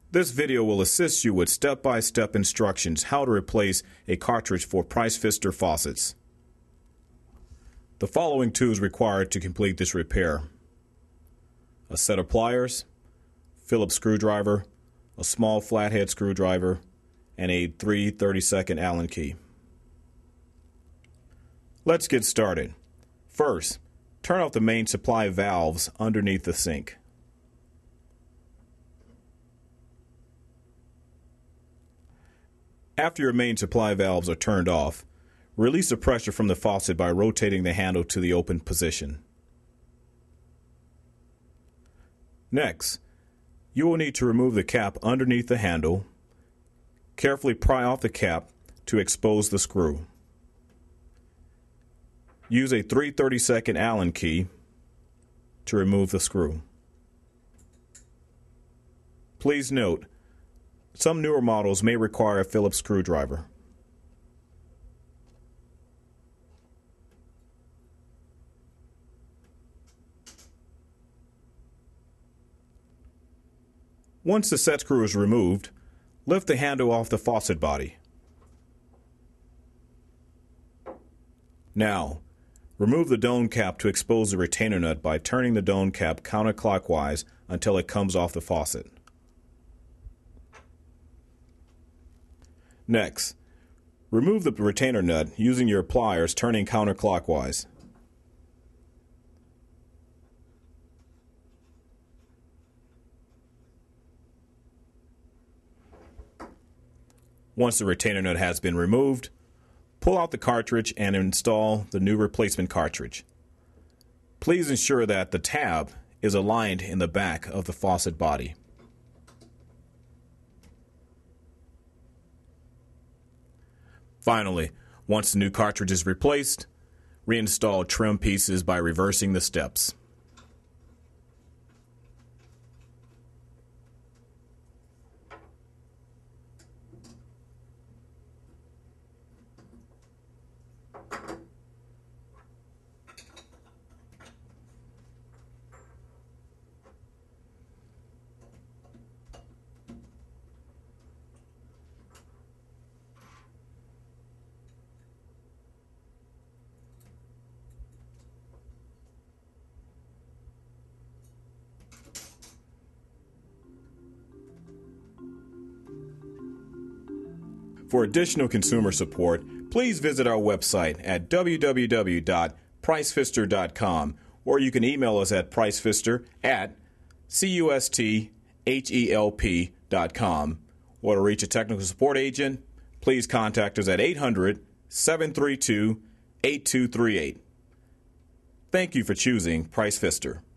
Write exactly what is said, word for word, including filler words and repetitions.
This video will assist you with step-by-step instructions how to replace a cartridge for Pfister faucets. The following tools required to complete this repair: a set of pliers, Phillips screwdriver, a small flathead screwdriver, and a three thirty-second Allen key. Let's get started. First, turn off the main supply valves underneath the sink. After your main supply valves are turned off, release the pressure from the faucet by rotating the handle to the open position. Next, you will need to remove the cap underneath the handle. Carefully pry off the cap to expose the screw. Use a three thirty-second Allen key to remove the screw. Please note, some newer models may require a Phillips screwdriver. Once the set screw is removed, lift the handle off the faucet body. Now, remove the dome cap to expose the retainer nut by turning the dome cap counterclockwise until it comes off the faucet. Next, remove the retainer nut using your pliers turning counterclockwise. Once the retainer nut has been removed, pull out the cartridge and install the new replacement cartridge. Please ensure that the tab is aligned in the back of the faucet body. Finally, once the new cartridge is replaced, reinstall trim pieces by reversing the steps. For additional consumer support, please visit our website at w w w dot price fister dot com, or you can email us at pricefister at custhelp dot com. Or to reach a technical support agent, please contact us at eight hundred, seven three two, eight two three eight. Thank you for choosing Price Fister.